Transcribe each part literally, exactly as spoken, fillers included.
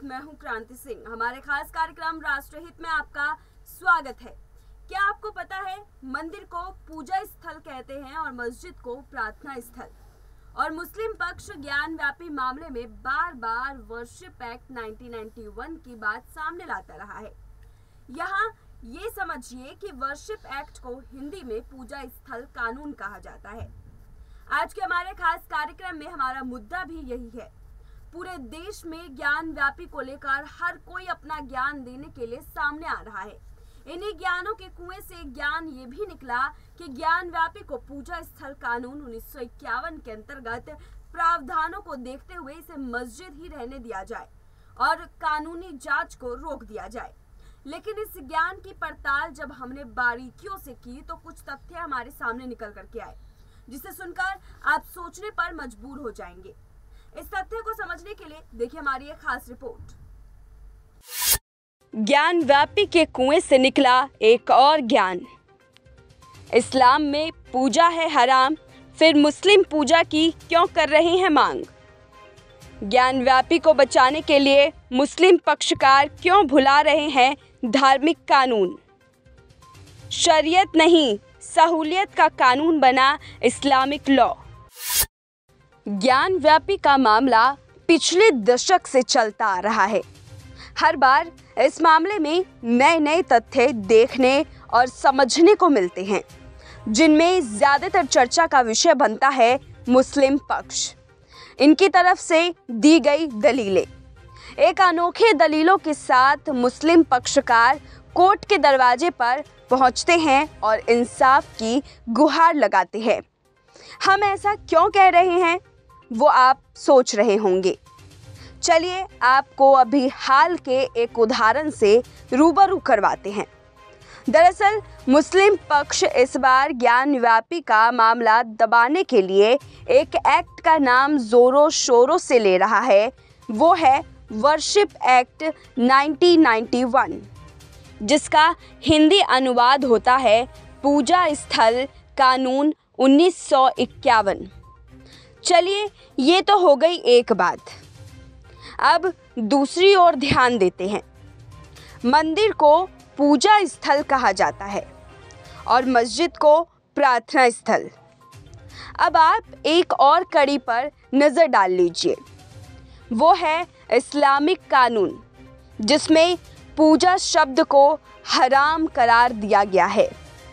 मैं हूं क्रांति सिंह। हमारे खास कार्यक्रम राष्ट्रहित में आपका स्वागत है। क्या आपको पता है, मंदिर को पूजा स्थल कहते हैं और मस्जिद को प्रार्थना स्थल। और मुस्लिम पक्ष ज्ञान व्यापी मामले में बार बार worship act nineteen ninety one की बात सामने लाता रहा है। यहाँ ये समझिए कि वर्शिप एक्ट को हिंदी में पूजा स्थल कानून कहा जाता है। आज के हमारे खास कार्यक्रम में हमारा मुद्दा भी यही है। पूरे देश में ज्ञान व्यापी को लेकर हर कोई अपना ज्ञान देने के लिए सामने आ रहा है। इन्हीं ज्ञानों के कुएं से ज्ञान ये भी निकला कि ज्ञान व्यापी को पूजा स्थल कानून उन्नीस सौ इक्यावन के अंतर्गत प्रावधानों को देखते हुए इसे मस्जिद ही रहने दिया जाए और कानूनी जांच को रोक दिया जाए। लेकिन इस ज्ञान की पड़ताल जब हमने बारीकियों से की तो कुछ तथ्य हमारे सामने निकल करके आए, जिसे सुनकर आप सोचने पर मजबूर हो जाएंगे। इस तथ्य को समझने के लिए देखिए हमारी एक खास रिपोर्ट। ज्ञान व्यापी के कुएं से निकला एक और ज्ञान। इस्लाम में पूजा है हराम, फिर मुस्लिम पूजा की क्यों कर रहे हैं मांग। ज्ञान व्यापी को बचाने के लिए मुस्लिम पक्षकार क्यों भुला रहे हैं धार्मिक कानून। शरीयत नहीं, सहूलियत का कानून बना इस्लामिक लॉ। ज्ञान व्यापी का मामला पिछले दशक से चलता आ रहा है। हर बार इस मामले में नए नए तथ्य देखने और समझने को मिलते हैं, जिनमें ज्यादातर चर्चा का विषय बनता है मुस्लिम पक्ष, इनकी तरफ से दी गई दलीलें। एक अनोखे दलीलों के साथ मुस्लिम पक्षकार कोर्ट के दरवाजे पर पहुंचते हैं और इंसाफ की गुहार लगाते हैं। हम ऐसा क्यों कह रहे हैं, वो आप सोच रहे होंगे। चलिए आपको अभी हाल के एक उदाहरण से रूबरू करवाते हैं। दरअसल मुस्लिम पक्ष इस बार ज्ञान व्यापी का मामला दबाने के लिए एक एक्ट का नाम जोरों शोरों से ले रहा है। वो है worship act nineteen ninety one, जिसका हिंदी अनुवाद होता है पूजा स्थल कानून उन्नीस सौ इक्यावन। चलिए ये तो हो गई एक बात। अब दूसरी ओर ध्यान देते हैं। मंदिर को पूजा स्थल कहा जाता है और मस्जिद को प्रार्थना स्थल। अब आप एक और कड़ी पर नज़र डाल लीजिए। वो है इस्लामिक कानून, जिसमें पूजा शब्द को हराम करार दिया गया है।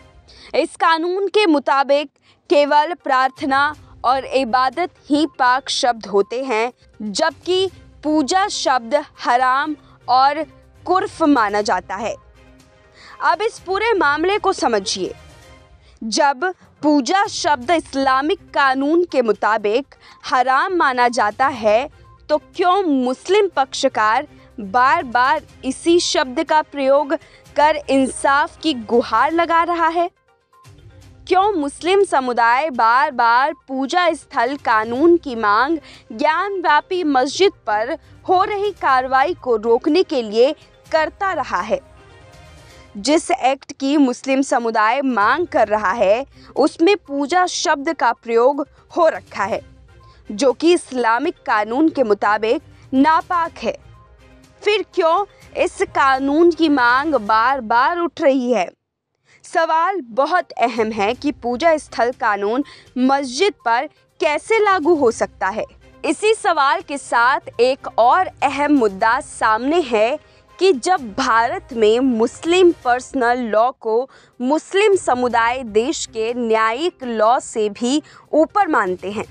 इस कानून के मुताबिक केवल प्रार्थना और इबादत ही पाक शब्द होते हैं, जबकि पूजा शब्द हराम और कुर्फ माना जाता है। अब इस पूरे मामले को समझिए। जब पूजा शब्द इस्लामिक कानून के मुताबिक हराम माना जाता है, तो क्यों मुस्लिम पक्षकार बार बार इसी शब्द का प्रयोग कर इंसाफ की गुहार लगा रहा है? क्यों मुस्लिम समुदाय बार बार पूजा स्थल कानून की मांग ज्ञान व्यापी मस्जिद पर हो रही कार्रवाई को रोकने के लिए करता रहा है? जिस एक्ट की मुस्लिम समुदाय मांग कर रहा है, उसमें पूजा शब्द का प्रयोग हो रखा है, जो कि इस्लामिक कानून के मुताबिक नापाक है। फिर क्यों इस कानून की मांग बार बार उठ रही है? सवाल बहुत अहम है कि पूजा स्थल कानून मस्जिद पर कैसे लागू हो सकता है। इसी सवाल के साथ एक और अहम मुद्दा सामने है कि जब भारत में मुस्लिम पर्सनल लॉ को मुस्लिम समुदाय देश के न्यायिक लॉ से भी ऊपर मानते हैं,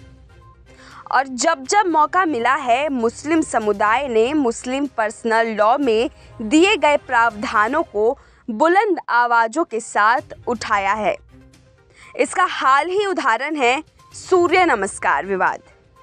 और जब जब मौका मिला है मुस्लिम समुदाय ने मुस्लिम पर्सनल लॉ में दिए गए प्रावधानों को बुलंद आवाज़ों के साथ उठाया है। इसका हाल ही उदाहरण है सूर्य नमस्कार विवाद।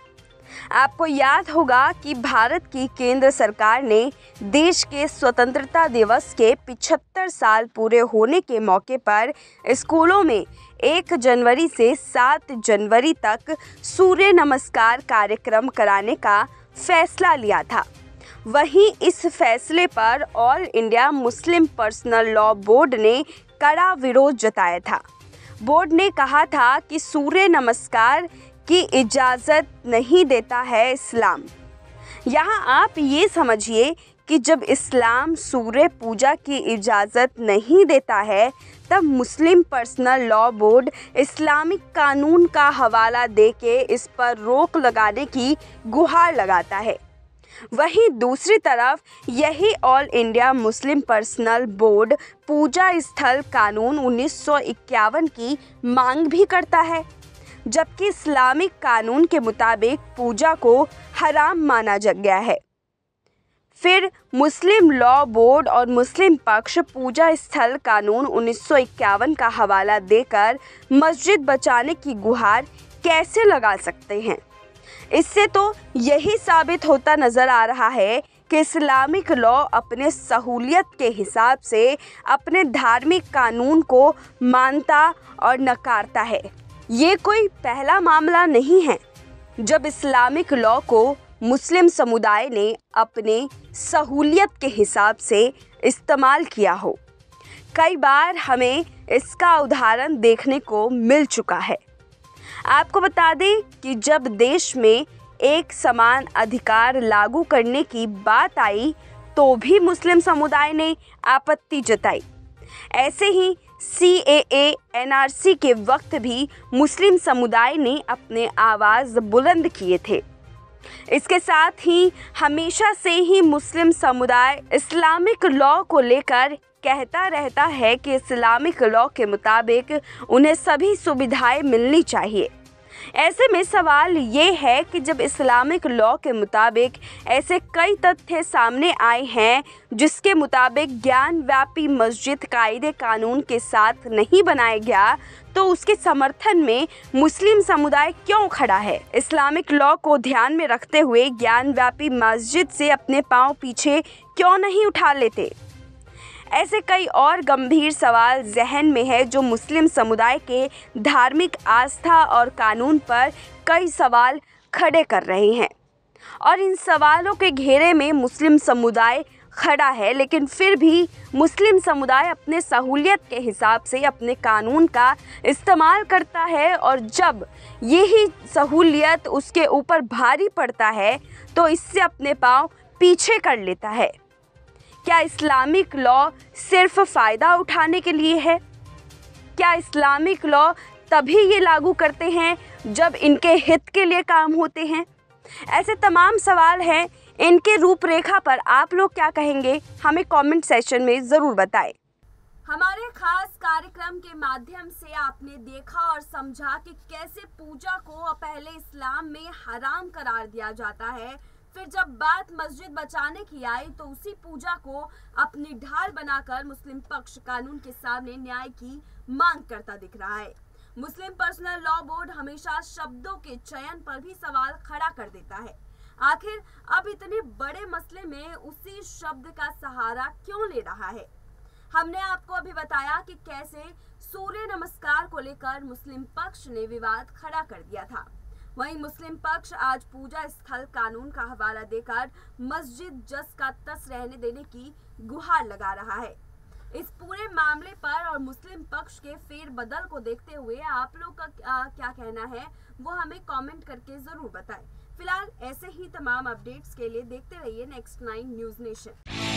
आपको याद होगा कि भारत की केंद्र सरकार ने देश के स्वतंत्रता दिवस के पचहत्तर साल पूरे होने के मौके पर स्कूलों में एक जनवरी से सात जनवरी तक सूर्य नमस्कार कार्यक्रम कराने का फैसला लिया था। वहीं इस फैसले पर all India Muslim personal law board ने कड़ा विरोध जताया था। बोर्ड ने कहा था कि सूर्य नमस्कार की इजाज़त नहीं देता है इस्लाम। यहाँ आप ये समझिए कि जब इस्लाम सूर्य पूजा की इजाज़त नहीं देता है, तब Muslim personal law board Islamic कानून का हवाला देके इस पर रोक लगाने की गुहार लगाता है। वहीं दूसरी तरफ यही all India Muslim personal board पूजा स्थल कानून उन्नीस सौ इक्यावन की मांग भी करता है, जबकि इस्लामिक कानून के मुताबिक पूजा को हराम माना गया है। फिर मुस्लिम लॉ बोर्ड और मुस्लिम पक्ष पूजा स्थल कानून उन्नीस सौ इक्यावन का हवाला देकर मस्जिद बचाने की गुहार कैसे लगा सकते हैं? इससे तो यही साबित होता नज़र आ रहा है कि इस्लामिक लॉ अपने सहूलियत के हिसाब से अपने धार्मिक कानून को मानता और नकारता है। ये कोई पहला मामला नहीं है जब इस्लामिक लॉ को मुस्लिम समुदाय ने अपने सहूलियत के हिसाब से इस्तेमाल किया हो। कई बार हमें इसका उदाहरण देखने को मिल चुका है। आपको बता दें कि जब देश में एक समान अधिकार लागू करने की बात आई तो भी मुस्लिम समुदाय ने आपत्ति जताई। ऐसे ही सी ए ए एन आर सी के वक्त भी मुस्लिम समुदाय ने अपने आवाज़ बुलंद किए थे। इसके साथ ही हमेशा से ही मुस्लिम समुदाय इस्लामिक लॉ को लेकर कहता रहता है कि इस्लामिक लॉ के मुताबिक उन्हें सभी सुविधाएं मिलनी चाहिए। ऐसे में सवाल ये है कि जब इस्लामिक लॉ के मुताबिक ऐसे कई तथ्य सामने आए हैं जिसके मुताबिक ज्ञान व्यापी मस्जिद कायदे कानून के साथ नहीं बनाया गया, तो उसके समर्थन में मुस्लिम समुदाय क्यों खड़ा है? इस्लामिक लॉ को ध्यान में रखते हुए ज्ञान व्यापी मस्जिद से अपने पांव पीछे क्यों नहीं उठा लेते? ऐसे कई और गंभीर सवाल जहन में है जो मुस्लिम समुदाय के धार्मिक आस्था और कानून पर कई सवाल खड़े कर रहे हैं और इन सवालों के घेरे में मुस्लिम समुदाय खड़ा है। लेकिन फिर भी मुस्लिम समुदाय अपने सहूलियत के हिसाब से अपने कानून का इस्तेमाल करता है और जब यही सहूलियत उसके ऊपर भारी पड़ता है तो इससे अपने पाँव पीछे कर लेता है। क्या इस्लामिक लॉ सिर्फ फ़ायदा उठाने के लिए है? क्या इस्लामिक लॉ तभी ये लागू करते हैं जब इनके हित के लिए काम होते हैं? ऐसे तमाम सवाल हैं। इनके रूपरेखा पर आप लोग क्या कहेंगे? हमें कमेंट सेक्शन में ज़रूर बताएं। हमारे खास कार्यक्रम के माध्यम से आपने देखा और समझा कि कैसे पूजा को पहले इस्लाम में हराम करार दिया जाता है, फिर जब बात मस्जिद बचाने की आई तो उसी पूजा को अपनी ढाल बनाकर मुस्लिम पक्ष कानून के सामने न्याय की मांग करता दिख रहा है। मुस्लिम पर्सनल लॉ बोर्ड हमेशा शब्दों के चयन पर भी सवाल खड़ा कर देता है। आखिर अब इतने बड़े मसले में उसी शब्द का सहारा क्यों ले रहा है? हमने आपको अभी बताया कि कैसे सूर्य नमस्कार को लेकर मुस्लिम पक्ष ने विवाद खड़ा कर दिया था। वहीं मुस्लिम पक्ष आज पूजा स्थल कानून का हवाला देकर मस्जिद जस का तस रहने देने की गुहार लगा रहा है। इस पूरे मामले पर और मुस्लिम पक्ष के फेरबदल को देखते हुए आप लोग का आ, क्या कहना है वो हमें कमेंट करके जरूर बताएं। फिलहाल ऐसे ही तमाम अपडेट्स के लिए देखते रहिए नेक्स्ट नाइन न्यूज़ नेशन।